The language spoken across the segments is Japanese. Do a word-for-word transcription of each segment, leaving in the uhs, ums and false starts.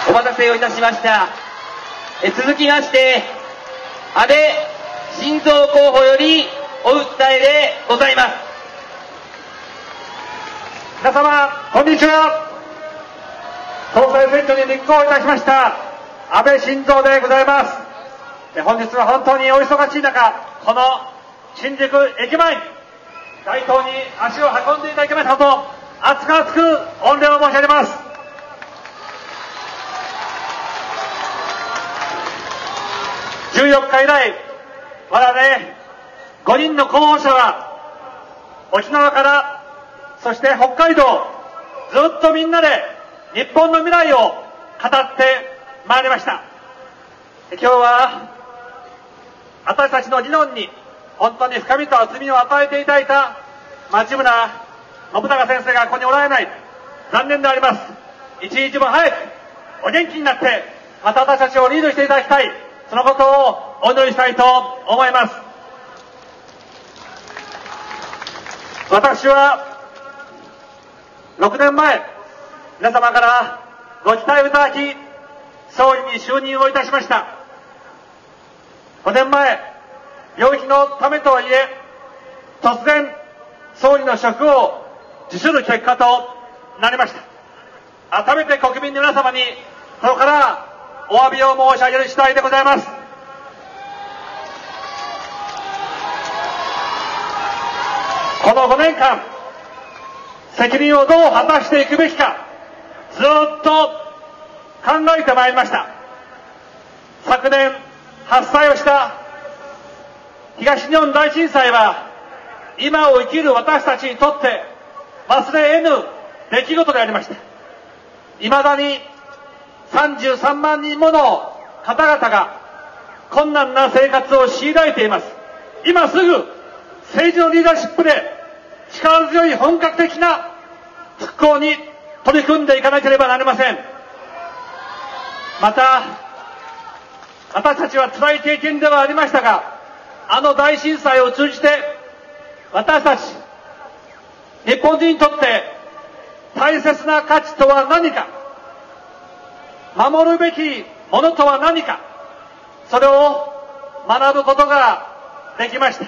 お待たせをいたしました。え続きまして、安倍晋三候補よりお訴えでございます。 皆様、こんにちは。総裁選挙に立候補いたしました、安倍晋三でございます。本日は本当にお忙しい中、この新宿駅前に街頭に足を運んでいただきましたと、熱く熱く御礼を申し上げます。じゅうよっか以来、我々ごにんの候補者は、沖縄から、そして北海道、ずっとみんなで日本の未来を語ってまいりました。今日は、私たちの理論に本当に深みと厚みを与えていただいた町村信孝先生がここにおられない。残念であります。一日も早くお元気になって、また私たちをリードしていただきたい。そのことをお祈りしたいと思います。私は、ろくねんまえ、皆様からご期待をいただき、総理に就任をいたしました。ごねんまえ、病気のためとはいえ、突然、総理の職を辞する結果となりました。改めて国民の皆様に、ここからお詫びを申し上げる次第でございます。このごねんかん、責任をどう果たしていくべきか、ずっと考えてまいりました。昨年、発災をした東日本大震災は、今を生きる私たちにとって忘れ得ぬ出来事でありました。未だにさんじゅうさんまんにんもの方々が困難な生活を強いられています。今すぐ政治のリーダーシップで力強い本格的な復興に取り組んでいかなければなりません。また、私たちは辛い経験ではありましたが、あの大震災を通じて、私たち、日本人にとって大切な価値とは何か、守るべきものとは何か、それを学ぶことができました。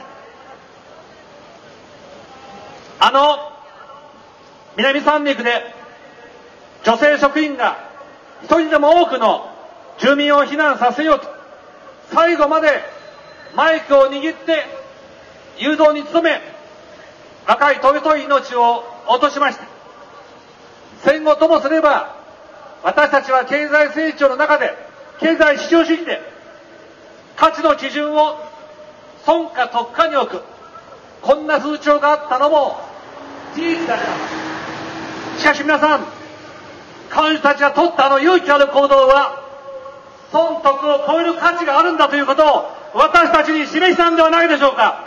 あの南三陸で女性職員が一人でも多くの住民を避難させようと、最後までマイクを握って誘導に努め、若い尊い命を落としました。戦後ともすれば、私たちは経済成長の中で、経済市場主義で、価値の基準を損か特価に置く、こんな風潮があったのも事実であります。しかし皆さん、彼女たちが取ったあの勇気ある行動は、損得を超える価値があるんだということを私たちに示したんではないでしょうか。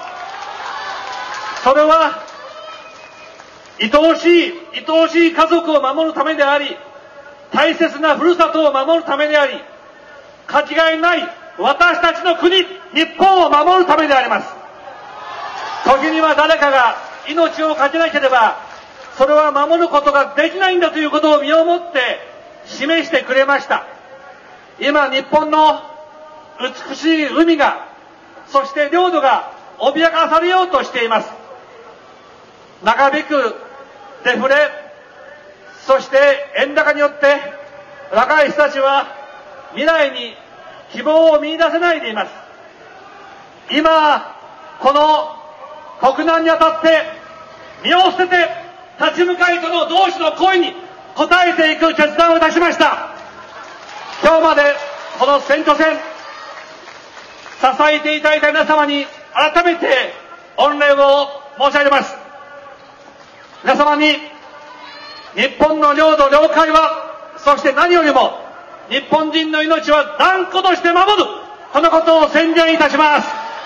それは、愛おしい、愛おしい家族を守るためであり、大切なふるさとを守るためであり、かけがえない私たちの国、日本を守るためであります。時には誰かが命をかけなければ、それは守ることができないんだということを身をもって示してくれました。今、日本の美しい海が、そして領土が脅かされようとしています。長引くデフレ、そして円高によって若い人たちは未来に希望を見出せないでいます。今、この国難にあたって身を捨てて立ち向かいこの同志の声に応えていく決断をいたしました。今日までこの選挙戦、支えていただいた皆様に改めて御礼を申し上げます。皆様に日本の領土領海は、そして何よりも日本人の命は断固として守る、このことを宣言いたします。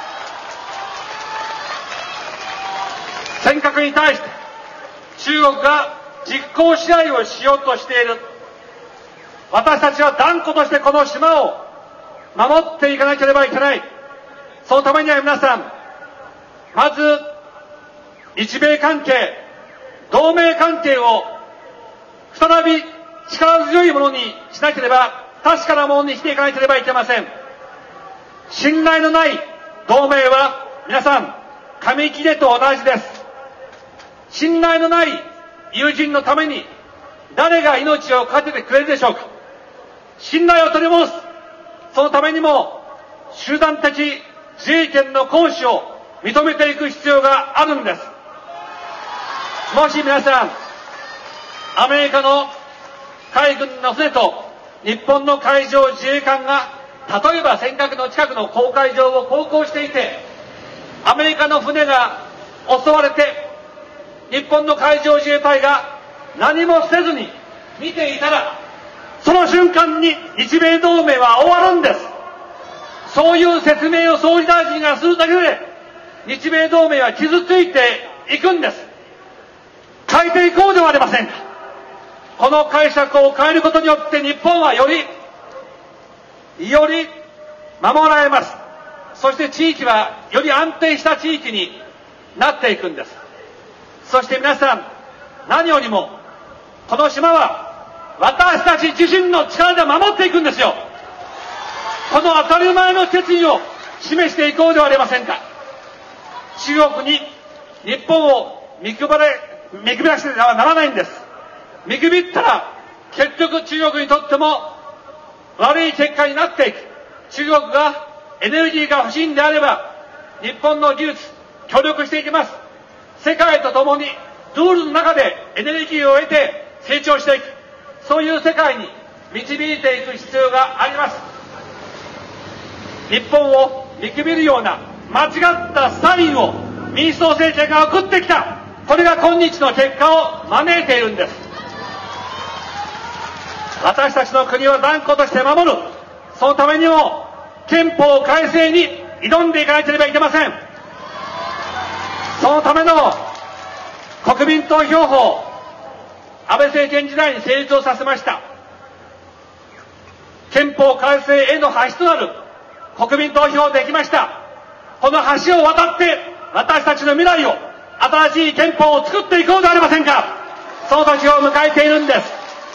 尖閣に対して中国が実効支配をしようとしている。私たちは断固としてこの島を守っていかなければいけない。そのためには皆さん、まず日米関係、同盟関係を再び力強いものにしなければ、確かなものにしていかなければいけません。信頼のない同盟は、皆さん、紙切れと同じです。信頼のない友人のために、誰が命を懸けてくれるでしょうか。信頼を取り戻す。そのためにも、集団的自衛権の行使を認めていく必要があるんです。もし皆さん、アメリカの海軍の船と日本の海上自衛官が、例えば尖閣の近くの公海上を航行していて、アメリカの船が襲われて、日本の海上自衛隊が何もせずに見ていたら、その瞬間に日米同盟は終わるんです。そういう説明を総理大臣がするだけで、日米同盟は傷ついていくんです。変えていこうではありませんか。この解釈を変えることによって日本はより、より守られます。そして地域はより安定した地域になっていくんです。そして皆さん、何よりも、この島は私たち自身の力で守っていくんですよ。この当たり前の決意を示していこうではありませんか。中国に日本を見くばれ、見くびらしてはならないんです。見くびったら、結局中国にとっても悪い結果になっていく。中国がエネルギーが欲しいんであれば、日本の技術、協力していきます。世界と共にルールの中でエネルギーを得て成長していく。そういう世界に導いていく必要があります。日本を見くびるような間違ったサインを民主党政権が送ってきた。これが今日の結果を招いているんです。私たちの国を断固として守る。そのためにも憲法改正に挑んでいかなければいけません。そのための国民投票法、安倍政権時代に成立をさせました。憲法改正への橋となる国民投票できました。この橋を渡って私たちの未来を、新しい憲法を作っていこうではありませんか。その時を迎えているんです。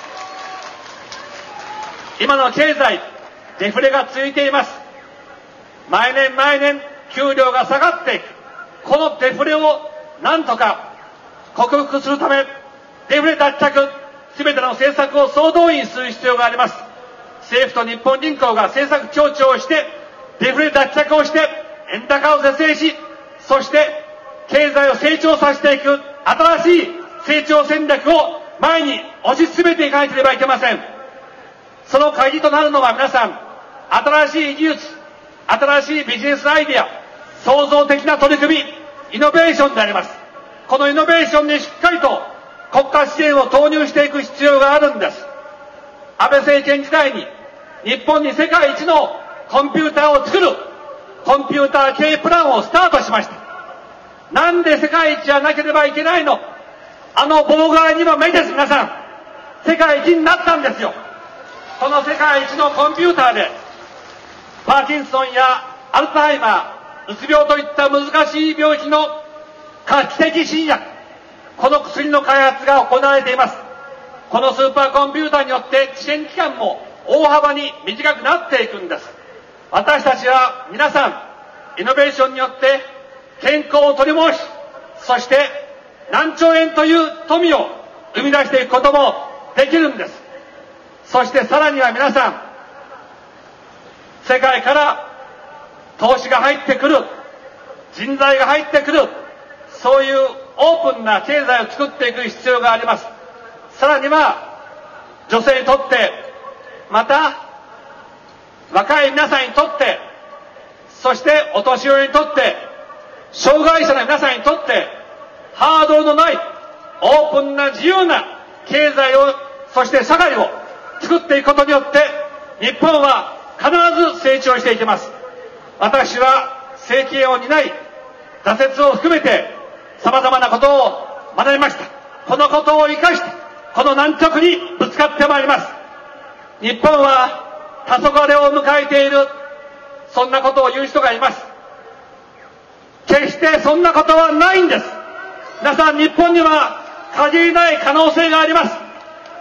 今の経済、デフレが続いています。毎年毎年給料が下がっていく。このデフレをなんとか克服するため、デフレ脱却、すべての政策を総動員する必要があります。政府と日本銀行が政策協調をして、デフレ脱却をして、円高を是正し、そして経済を成長させていく新しい成長戦略を前に推し進めていかなければいけません。その鍵となるのは皆さん、新しい技術、新しいビジネスアイデア、創造的な取り組み、イノベーションであります。このイノベーションにしっかりと国家支援を投入していく必要があるんです。安倍政権時代に日本に世界一のコンピューターを作るコンピューター経営プランをスタートしました。なんで世界一じゃなければいけないの？あの妨害にも目です。皆さん、世界一になったんですよ。この世界一のコンピューターでパーキンソンやアルツハイマー、うつ病といった難しい病気の画期的新薬、この薬の開発が行われています。このスーパーコンピューターによって治験期間も大幅に短くなっていくんです。私たちは皆さん、イノベーションによって健康を取り戻し、そして何兆円という富を生み出していくこともできるんです。そしてさらには皆さん、世界から投資が入ってくる、人材が入ってくる、そういうオープンな経済を作っていく必要があります。さらには女性にとって、また若い皆さんにとって、そしてお年寄りにとって、障害者の皆さんにとってハードルのないオープンな自由な経済を、そして社会を作っていくことによって日本は必ず成長していきます。私は政権を担い、挫折を含めて様々なことを学びました。このことを生かしてこの難局にぶつかってまいります。日本は黄昏を迎えている、そんなことを言う人がいます。決してそんなことはないんです。皆さん、日本には限りない可能性があります。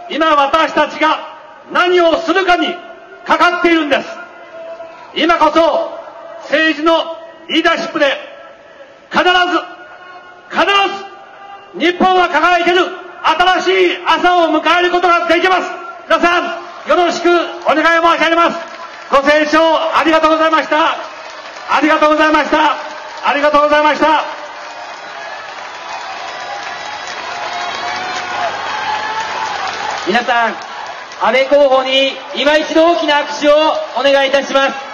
今私たちが何をするかにかかっているんです。今こそ政治のリーダーシップで必ず、必ず日本は輝ける新しい朝を迎えることができます。皆さん、よろしくお願い申し上げます。ご清聴ありがとうございました。ありがとうございました。ありがとうございました。 皆さん、安倍候補に今一度大きな拍手をお願いいたします。